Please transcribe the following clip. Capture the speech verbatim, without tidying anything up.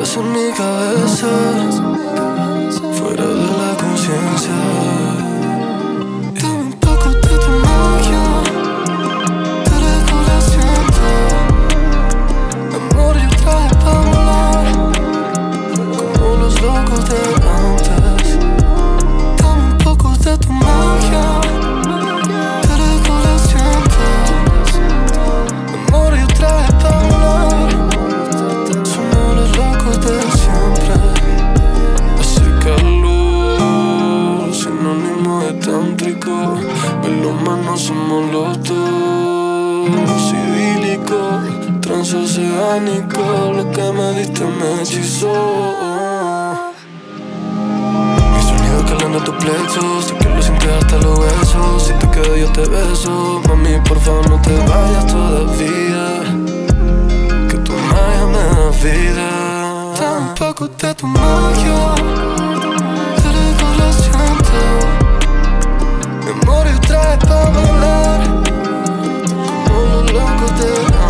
en mi cabeza, fuera de la conciencia. Dame un poco de tu magia, te recuerdo siento. Amor, yo traje pa' volar, como los locos de antes. Dame un poco de tu magia, te recuerdo siento. Amor, yo traje pa' volar, somos los locos de siempre. Hace calor, sinónimo de tántrico. Melómanos somos los dos, idílico, transoceánico. Lo que me diste me hechizó. Mi sonido calando tus plexos, sé que lo sientes hasta los huesos. Si te quedo yo te beso, mami, por favor no te vayas todavía, que tu magia me da vida. Dame un poco de tu magia, te recuerdo siento. Mi amor, yo traje pa' volar, como los locos de